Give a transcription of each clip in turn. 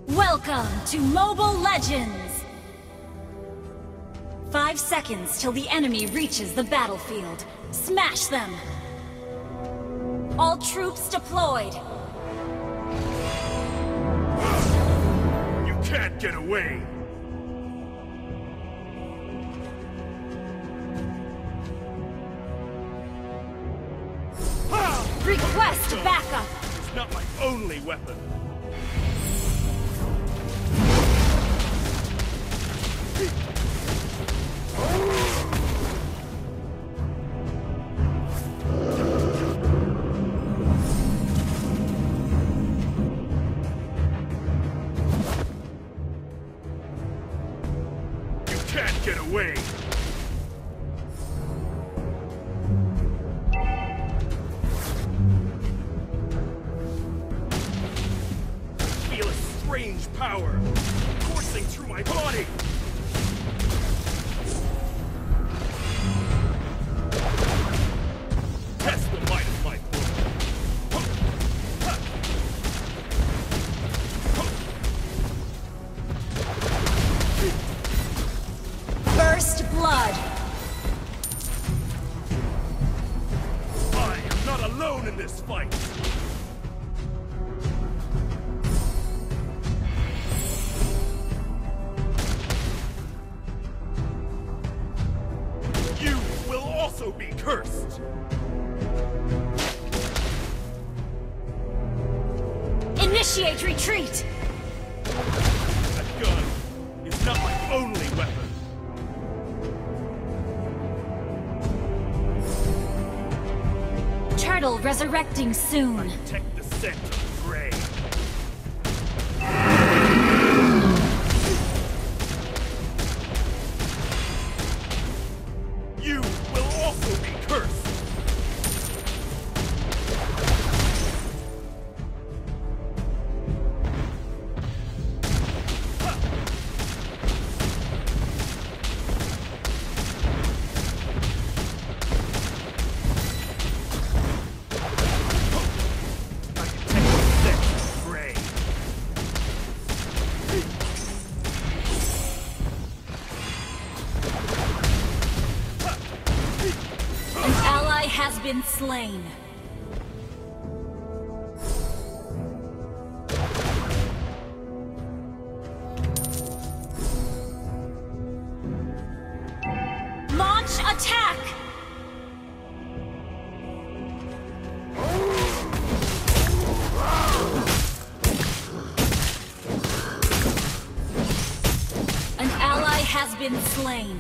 Welcome to Mobile Legends! 5 seconds till the enemy reaches the battlefield. Smash them! All troops deployed! You can't get away! Request backup! It's not my only weapon! You can't get away! Feel a strange power coursing through my body! Test the might of my First blood! I am not alone in this fight! You will also be cursed! Initiate retreat! That gun is not my only weapon! Turtle resurrecting soon. Detect the scent of prey. You will also be cursed! Has been slain. Launch attack! An ally has been slain.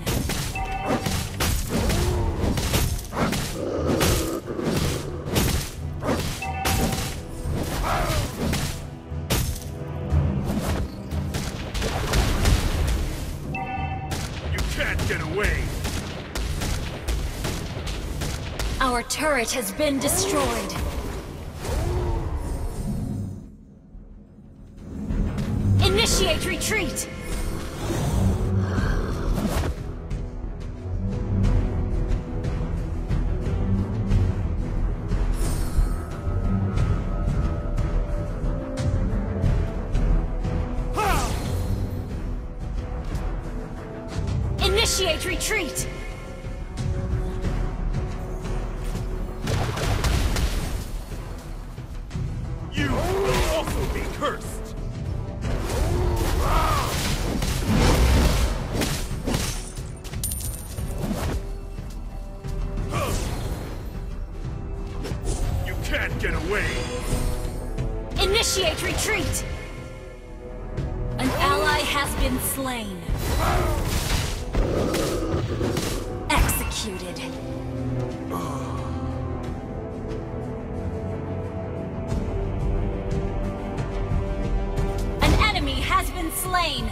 Can't get away! Our turret has been destroyed. Initiate retreat! Initiate retreat! You will also be cursed! You can't get away! Initiate retreat! An ally has been slain. Executed. An enemy has been slain.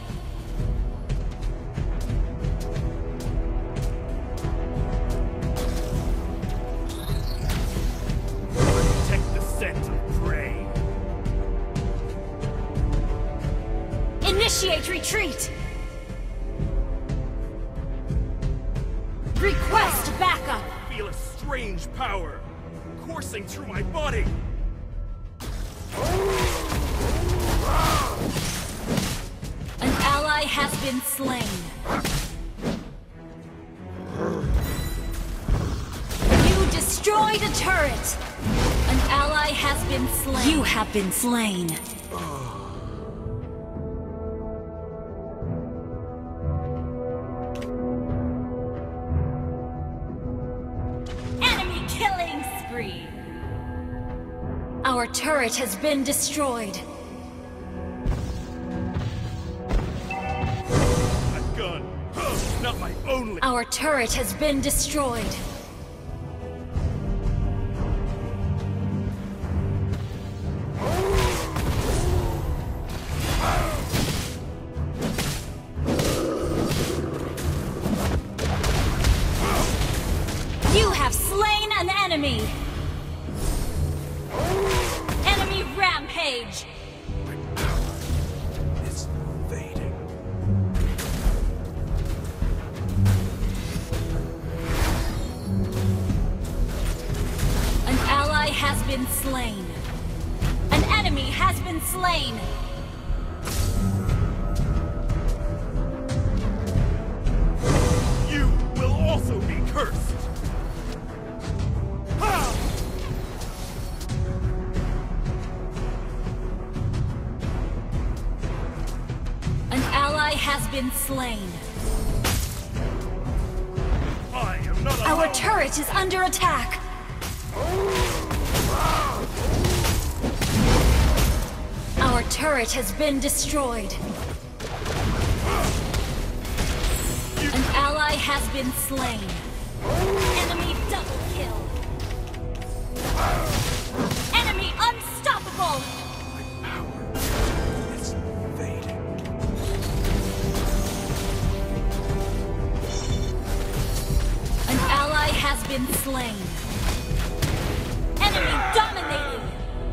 Detect the scent of prey. Initiate retreat! Request backup! Feel a strange power coursing through my body! been slain. You destroyed a turret. An ally has been slain. You have been slain. Enemy killing spree. Our turret has been destroyed. A gun. Not my only. Our turret has been destroyed. You have slain an enemy. Enemy rampage. It's fading. An ally has been slain. An enemy has been slain. You will also be cursed. Ha! An ally has been slain. I am not Our alone. turret is under attack. Our turret has been destroyed. An ally has been slain. Enemy double kill. Enemy unstoppable. It's fading. An ally has been slain. Enemy dominating.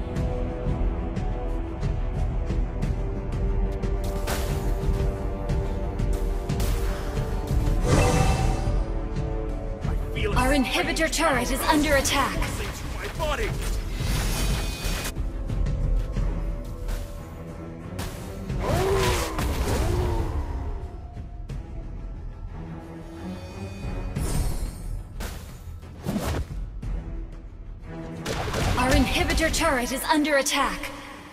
I feel Our a inhibitor strange turret is power under attack. coursing through my body. Our inhibitor turret is under attack.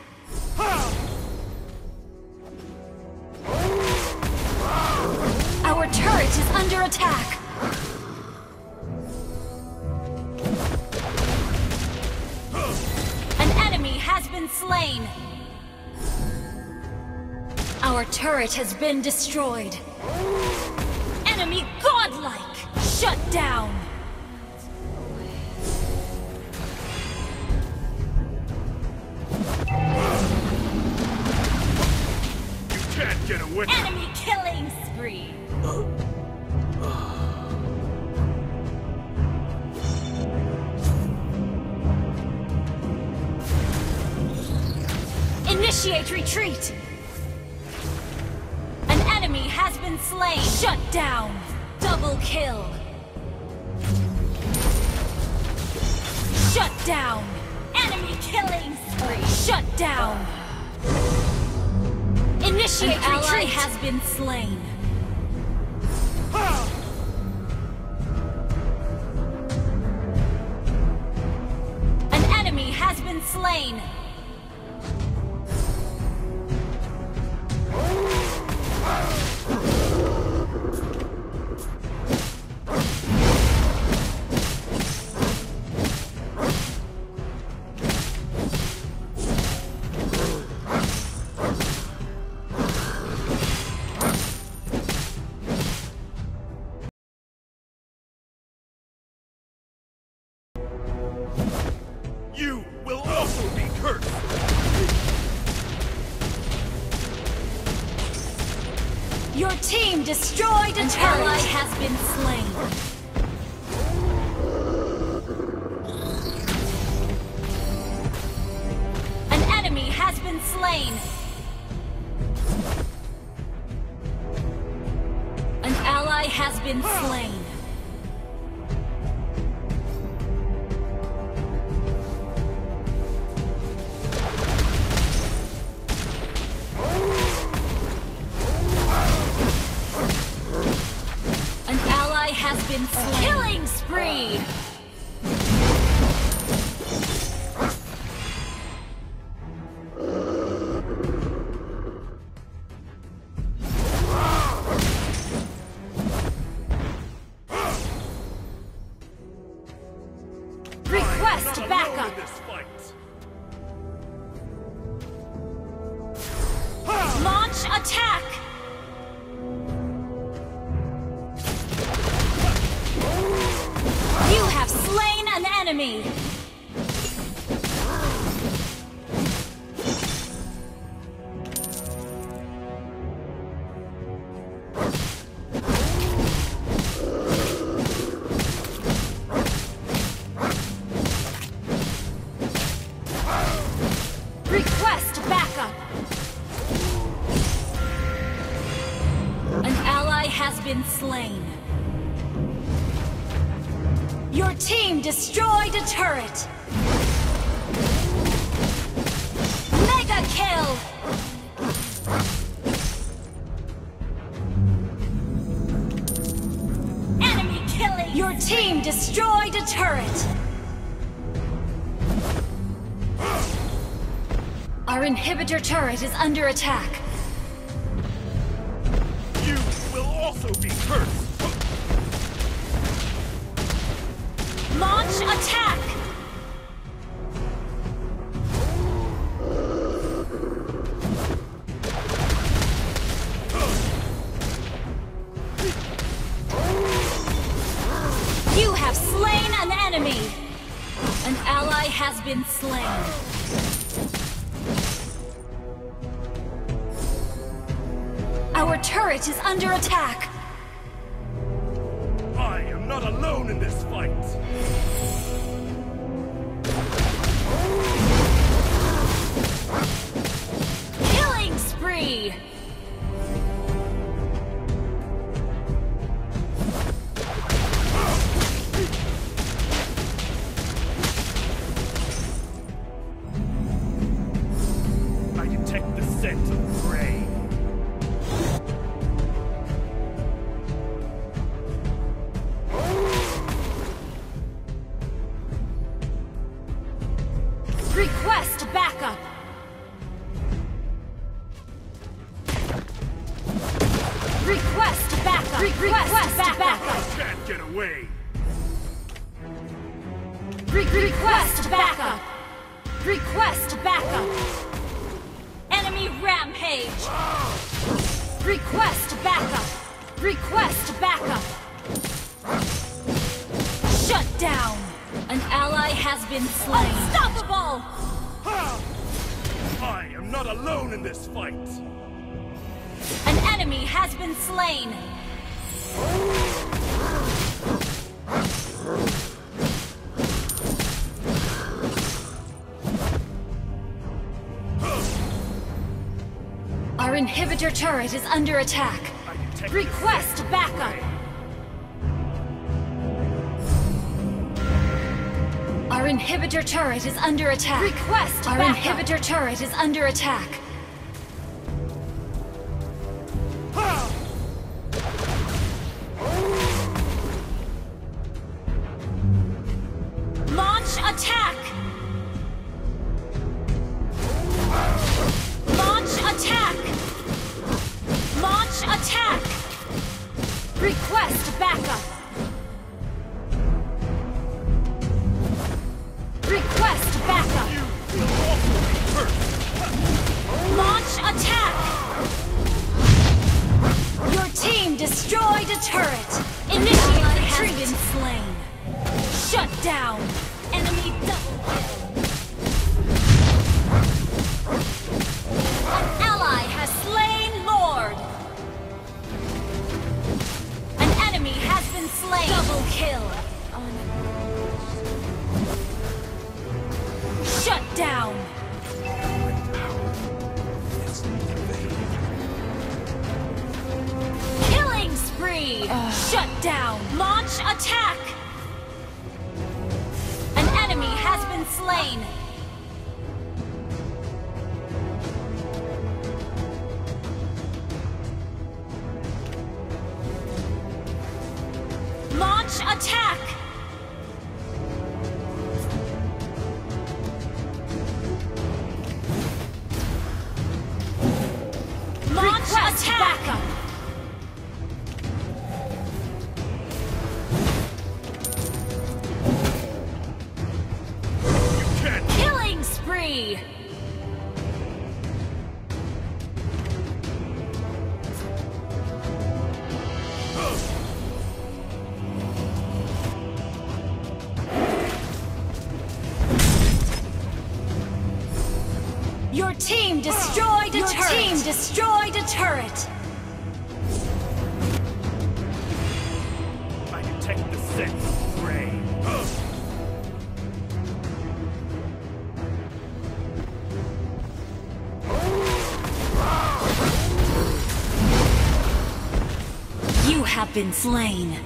Our turret is under attack. An enemy has been slain. Our turret has been destroyed. Enemy godlike. Shut down. You can't get away. Enemy killing spree. Initiate retreat. An enemy has been slain. Shut down. Double kill. Shut down. Enemy killing spree. Shut down. Initiate retreat. An ally has been slain. An enemy has been slain. You will also be cursed. Your team destroyed a turret. An ally has been slain. An enemy has been slain. An ally has been slain. been slain. Killing spree! Request backup! Launch attack! You have slain an enemy! Request backup! An ally has been slain. Your team destroyed a turret! Mega kill! Enemy killing! Your team destroyed a turret! Our inhibitor turret is under attack. You will also be cursed! Launch attack! You have slain an enemy! An ally has been slain. Our turret is under attack! I am not alone in this fight! Killing spree! I detect the scent of prey. Request backup! Request backup! Request backup! Can't get away! Request backup! Request backup! Enemy rampage! Request backup! Request backup! Shut down! An ally has been slain. Unstoppable! I am not alone in this fight! An enemy has been slain. Our inhibitor turret is under attack. Request backup! Our inhibitor turret is under attack. Request backup! Our inhibitor turret is under attack. Launch attack! Launch attack! Launch attack! Request backup! Request backup! You will also be cursed! Launch attack! Your team destroyed a turret! Initiate retreat and slain! Shut down! Enemy double kill! An ally has slain Lord! An enemy has been slain! Double kill! Shut down! Killing spree! Shut down! Launch attack! An enemy has been slain! Launch destroyed a turret! Your team destroyed a turret! I detect the sense of prey. You have been slain.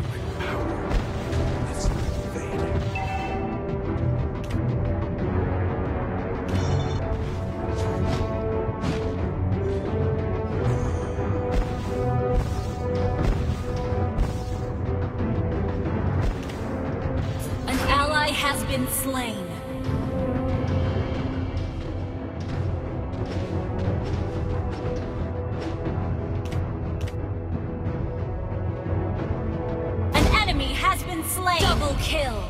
An ally has been slain. Has been slain. Double kill.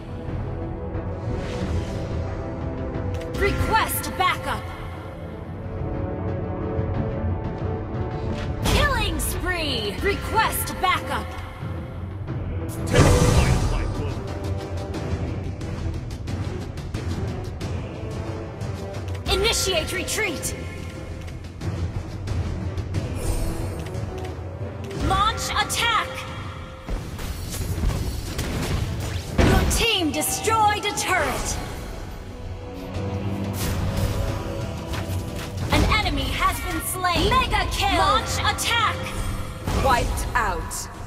Request backup. Killing spree. Request backup. Take flight, my blow. Initiate retreat. Launch attack. Team destroyed a turret! An enemy has been slain! Mega kill! Launch attack! Wiped out.